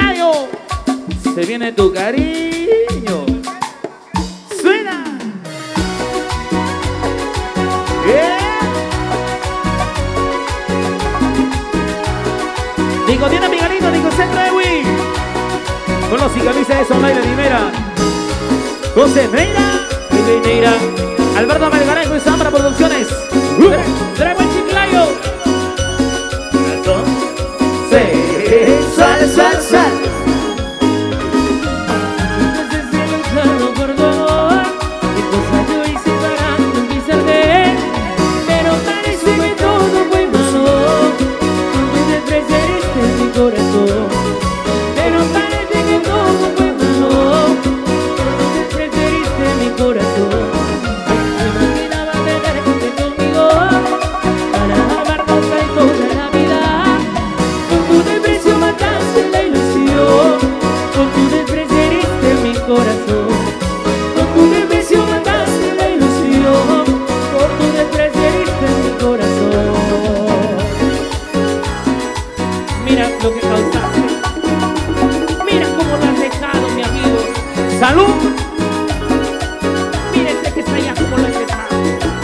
Chiclayo. Se viene tu cariño. Suena. Nicotina Miguelito, Nico Centro Edwin. Con los cicamistas de Sonlay de Primera. José Neira. Alberto Melgarejo y Zambra Producciones. Dragon Chiclayo. Sal, sal, sal. ¡Salud! Mírense que está allá como lo he dejado.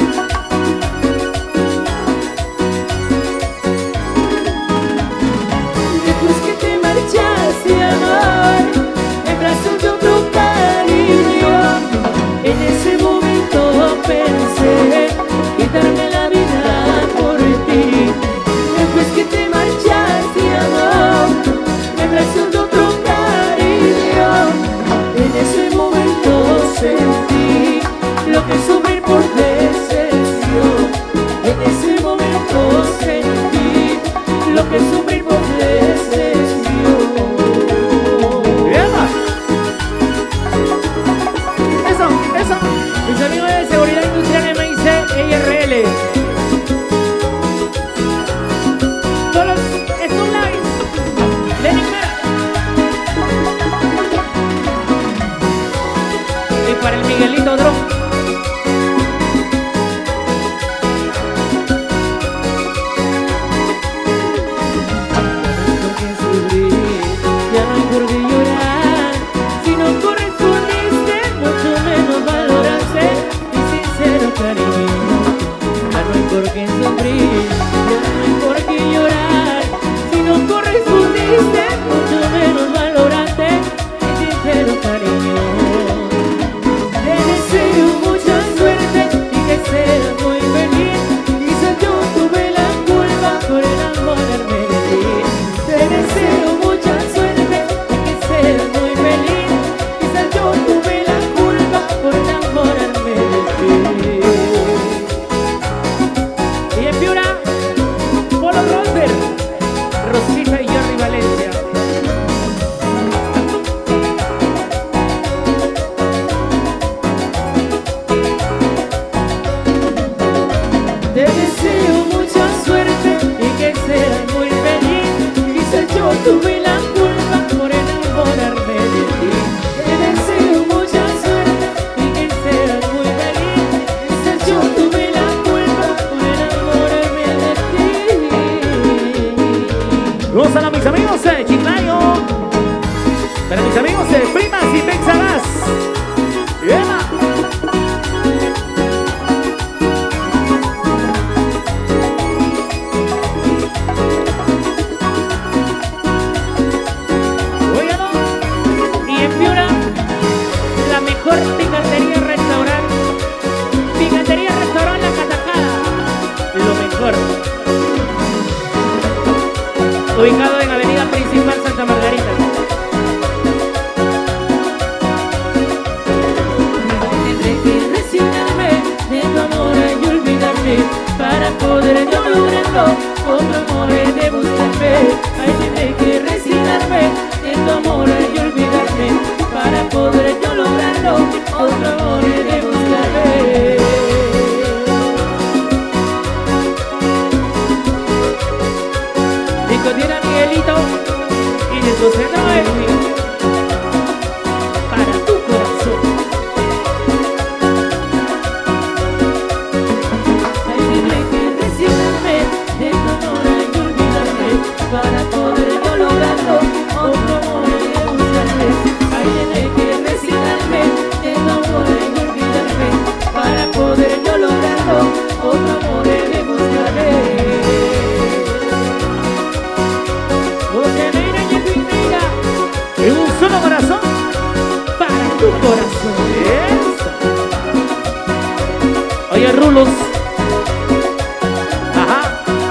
Después que te marchaste, amor, en brazos de otro cariño, en ese momento pensé quitarme la vida por ti. Después que te marchaste, amor, en brazos de otro cariño, en ese momento sentí lo que es sufrir por decepción. En ese momento sentí lo que es sufrir por decepción. Eso. Mis amigos de Seguridad Industrial MIC IRL. Todos estos lives. Lenin Mera. Y para el Miguelito Dron. Ya no hay por qué llorar, si no correspondiste, mucho menos valoraste mi sincero cariño. Ya no hay por qué sufrir, ya no hay por qué llorar, si no correspondiste, mucho menos valoraste mi sincero cariño. Te deseo mucha suerte y que seas muy feliz, quizás yo tuve la culpa por enamorarme de ti. Te deseo mucha suerte y que seas muy feliz, quizás yo tuve la culpa por enamorarme de ti. Y en Piura, Polo Roser, Rosita y Jerry Valencia. Te deseo mucha suerte y que seas muy feliz, quizás yo tuve la culpa por enamorarme de ti. Te deseo mucha suerte y que seas muy feliz, quizás yo tuve la culpa por enamorarme de ti. Gozan a mis amigos de Chiclayo. Para mis amigos de Primas y Texagas. ¡Eva! Y en Piura, la mejor picantería restaurante. Picantería restaurante La Catacada. Lo mejor. Ubicado en Avenida Principal Santa Margarita. Tendré que resignarme de tu amor y olvidarme para poder yo lograrlo. Otro amor he de buscarme. Ay, tendré que resignarme de tu amor y olvidarme para poder yo lograrlo. Otro amor he de buscarme. Nicotina Miguelito y de su centro Edwin. Para tu corazón. Ay, tendré que resignarme de tu amor y olvidarme para poder yo lograrlo. Otro amor Carlos. Ajá.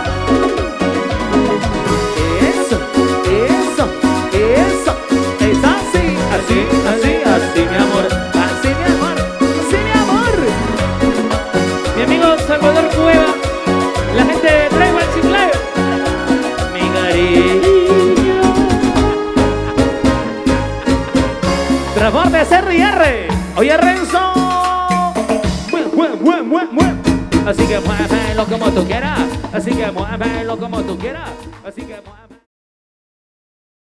Eso, eso, eso. Es así, así, así, así, mi amor. Así, mi amor. Así, mi amor. Mi amigo Salvador Cueva, la gente de Traigo al Chiclayo. Mi cariño. Transporte CRR. Oye, Renzo. Así que muévelo como tú quieras. Así que muévelo como tú quieras. Así que muévelo.